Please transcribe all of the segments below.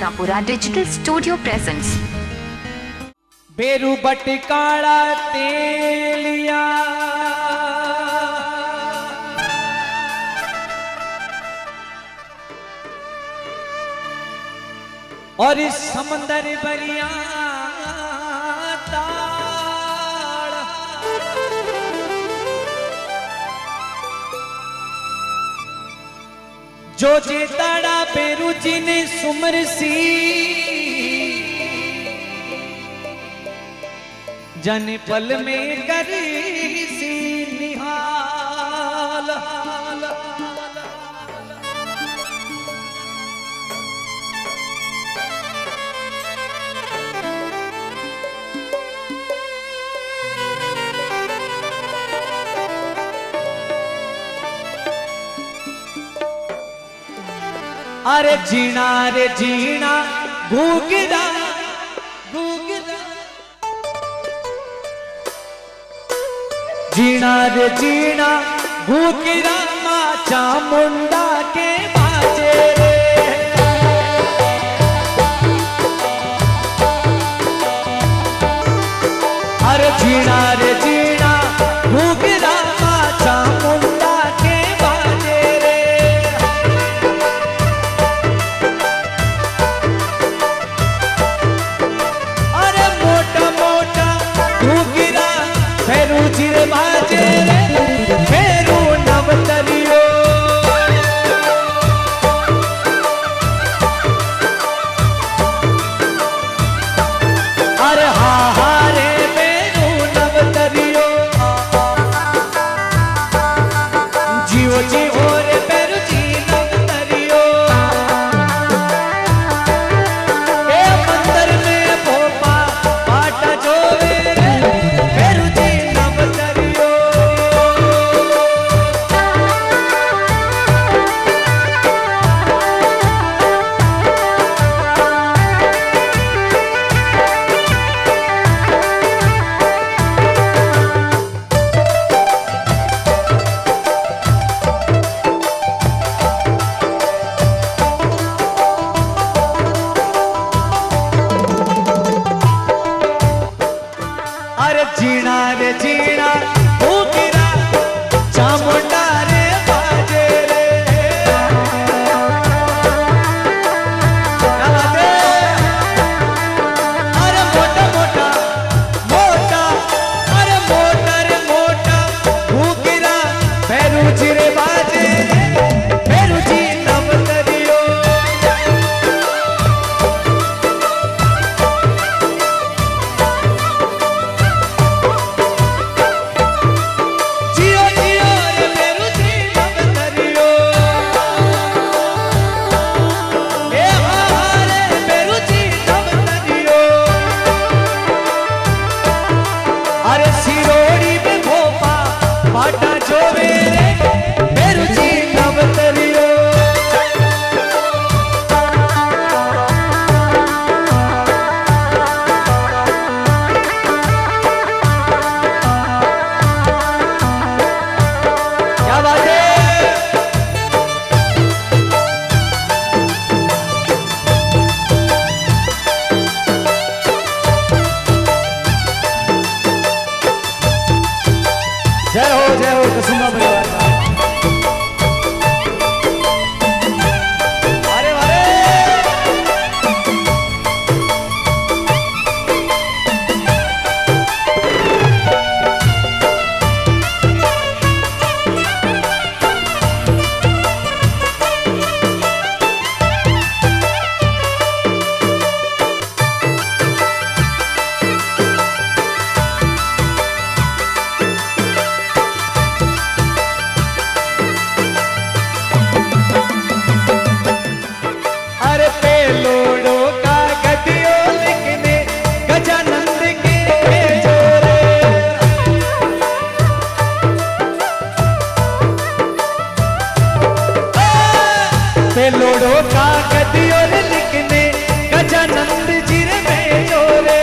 Ashapura digital studio presents. बेरू बटकाड़ा तेलिया और इस समंदर बरिया ताड़ जो जेताड़ा बेरू जी ने सुमर सी जन पल में करी सी निहाल। अरे जीना रे जीना घूगरा घूगरा जीना रे जीना घूगरा माँ चामुंडा के बाजे रे। अरे जीना रे जीना घूगरा माँ चामुंडा के बाजे रे। अरे मोटा मोटा घूगरा फेरू चिर बाजे रे फेरू नवतरियो। अरे हा हा रे फेरू नवतरियो जीवो जीवो रे फेरू जी नवतरियो। ए मंदिर में भोपा बाटा जोवे रे फेरू जी नवतरियो। अरे जीना रे जीना घूगरा चामुंडा रे बाजे रे। क्या बात है? अरे मोटा मोटा मोटा अरे मोटा रे मोटा घूगरा फेरू चिर बाजे रे फेरू जी नवतरियो। जियो जियो रे फेरू जी नवतरियो। ए हा हा रे फेरू जी नवतरियो। अरे सिरोड़ी में भोपा बाटा जोवे रे फेरू जी नवतरियो। क्या बात है? जय हो कुसुमा परिवार का। अरे अरे अरे पेलोड़ो का गदियो लिखने गजानंद के भेजो रे। पेलोड़ो का गदियो लिखने गजानंद जी रे भेजो रे।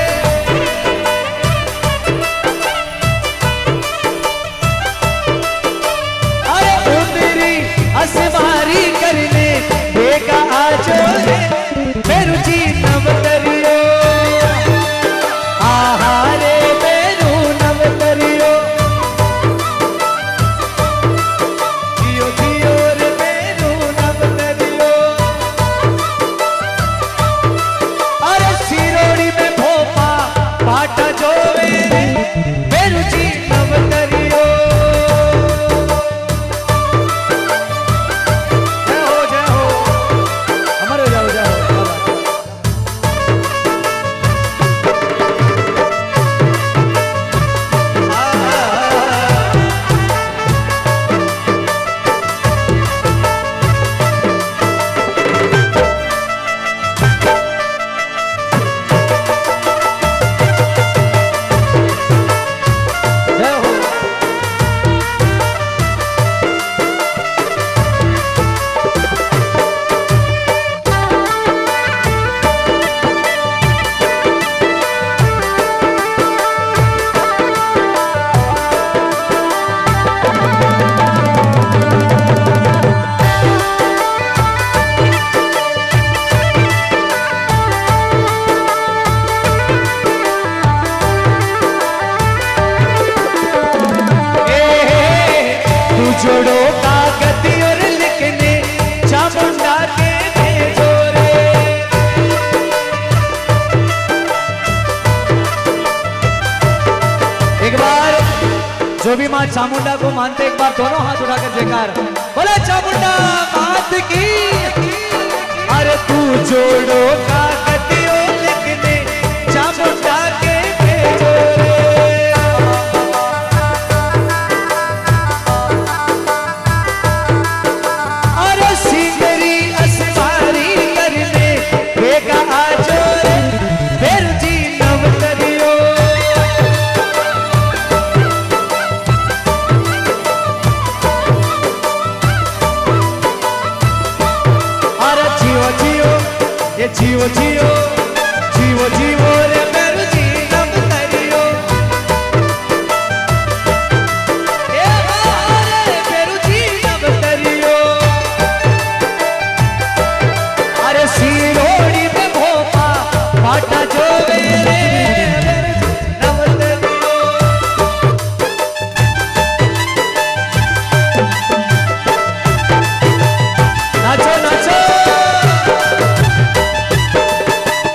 अरे उतरी असवारी करने बेगा आजो रे चामुंडा के भेजो रे। एक बार जो भी माँ चामुंडा को मानते एक बार दोनों हाथ उठाकर जयकार बोले चामुंडा मात की। अरे तू जोड़ो का गतियो लिखने चामुंडा के भेजो रे। अरे सिंगरी असपारी करने बेगा आजो रे फिर जी नव करियो। अरे जियो जियो ये जियो जियो जियो जियो रे मेरू जी नव करियो। ए रे मेरू जी नव करियो। अरे सिरोड़ी में भोपा फाटा जो रे मेरू जी नव करियो। नाचो नाचो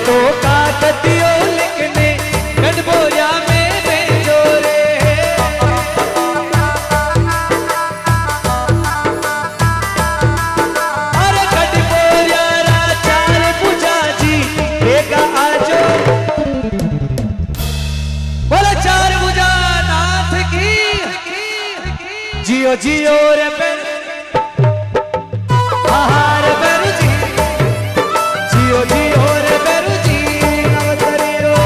तो काकतियो लिखने गढ़बोरिया में भेजो रे। अरे गढ़बोरिया चार पूजा जी बेगा आजो। बोले चार पूजा नाथ की जियो जियो रे पेर आहार पेरू जी जियो जियो रे पेरू जी अवतरी रो।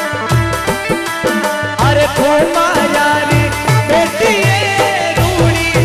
अरे फूमा यारी बेटी रूड़ी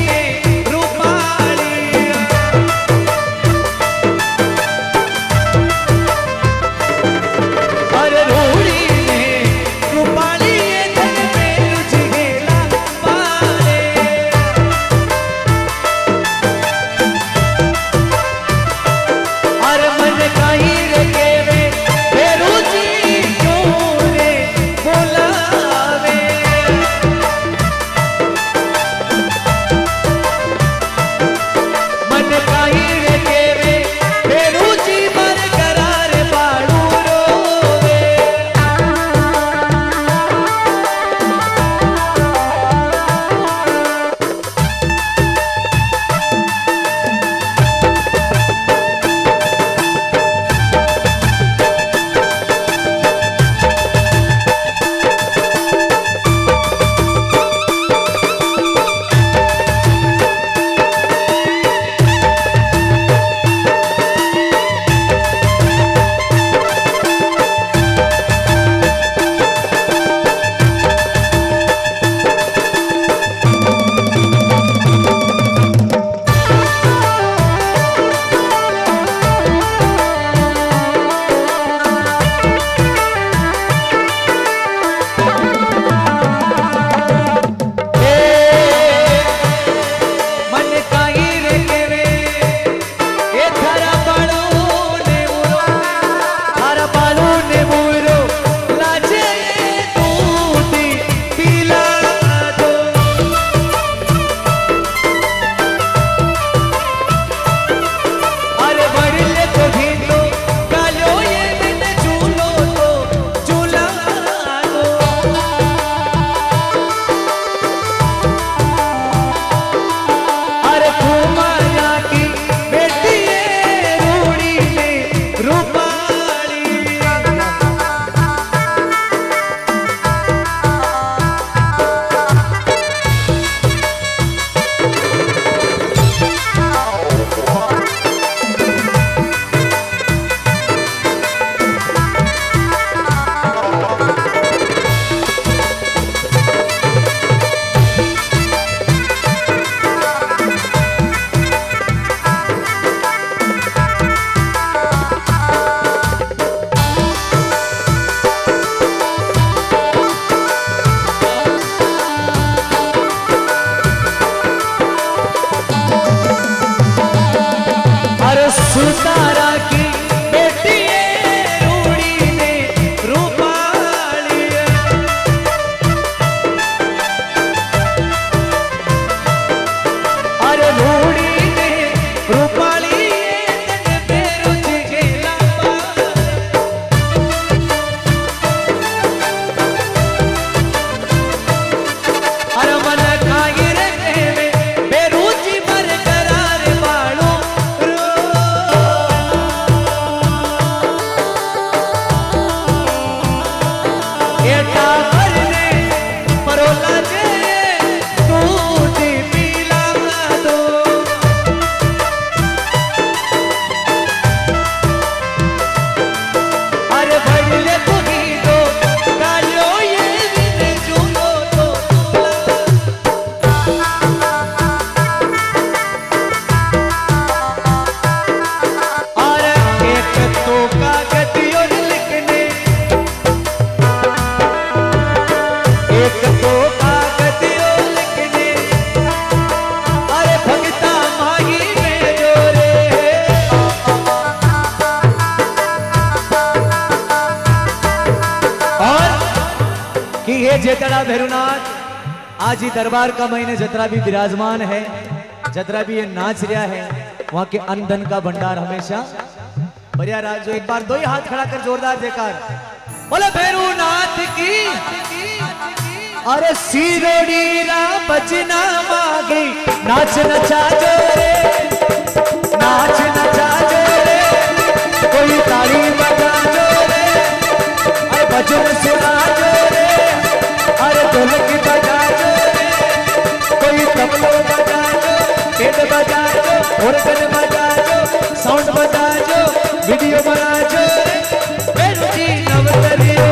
जेतड़ा भैरुनाथ आज ही दरबार का महीने जतरा भी विराजमान है, जतरा भी ये नाच रहा है, वहां के अन्न धन का भंडार हमेशा बढ़िया राज। जो एक बार दो ही हाथ खड़ा कर जोरदार जयकार बोले भैरुनाथ की। अरे सिरोड़ी रा बजना मांगी नाच नचा जो रे, नाच नचा जो रे, कोई ताली बजा जो रे, अरे भजन सुना जो रे, अरे ढोलक बजा जो रे, कोई तबला बजा जो, पेट बजा जो, ऑर्गन बजा जो, साउंड बजा जो, वीडियो बना जो रे, भैरू जी नवतरियो।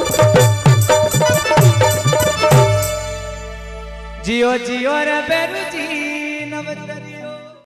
जियो जियो रे बेरू